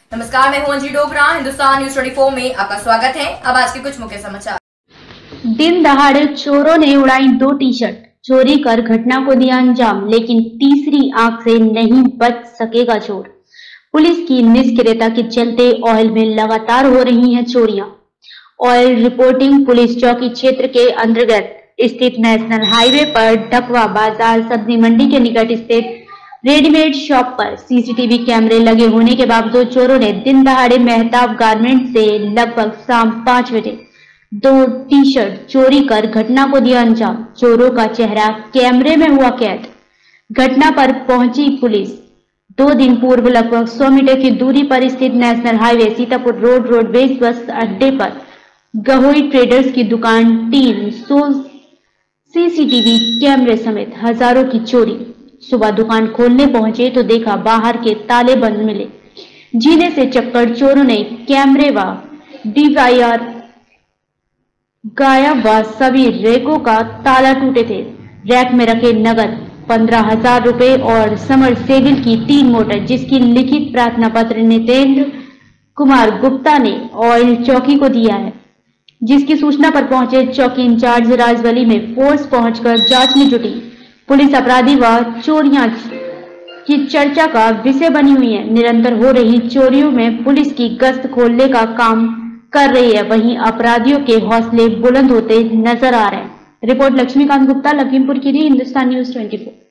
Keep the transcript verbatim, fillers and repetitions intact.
नमस्कार, मैं हूं अंजलि डोगरा। हिंदुस्तान न्यूज चौबीस में आपका स्वागत है। अब आज के कुछ मुख्य समाचार। दिन दहाड़े चोरों ने उड़ाई दो टी शर्ट, चोरी कर घटना को दिया अंजाम, लेकिन तीसरी आंख से नहीं बच सकेगा चोर। पुलिस की निष्क्रियता के चलते ऑयल में लगातार हो रही हैं चोरियां। ऑयल रिपोर्टिंग पुलिस चौकी क्षेत्र के अंतर्गत स्थित नेशनल हाईवे पर ढकवा बाजार सब्जी मंडी के निकट स्थित रेडीमेड शॉप पर सीसीटीवी कैमरे लगे होने के बावजूद चोरों ने दिन दहाड़े मेहताब गारमेंट से लगभग शाम पांच बजे दो टी शर्ट चोरी कर घटना को दिया अंजाम। चोरों का चेहरा कैमरे में हुआ कैद। घटना पर पहुंची पुलिस। दो दिन पूर्व लगभग सौ मीटर की दूरी पर स्थित national highway Sitapur road roadways bus अड्डे पर गहोई ट्रेडर्स की दुकान तीन सौ सीसीटीवी कैमरे समेत हजारों की चोरी। सुबह दुकान खोलने पहुंचे तो देखा बाहर के ताले बंद मिले। जीने से चक्कर चोरों ने कैमरे व डीवीआर गायब व सभी रैकों का ताला टूटे थे। रैक में रखे नगद पंद्रह हजार रुपए और समर सेबिल की तीन मोटर, जिसकी लिखित प्रार्थना पत्र नितेंद्र कुमार गुप्ता ने ऑयल चौकी को दिया है, जिसकी सूचना पर पहुंचे चौकी इंचार्ज राजवली में फोर्स पहुंचकर जांच में जुटी। पुलिस अपराधी व चोरियां की चर्चा का विषय बनी हुई है। निरंतर हो रही चोरियों में पुलिस की गश्त खोलने का काम कर रही है, वहीं अपराधियों के हौसले बुलंद होते नजर आ रहे हैं। रिपोर्ट लक्ष्मीकांत गुप्ता, लखीमपुर खीरी, हिंदुस्तान न्यूज चौबीस।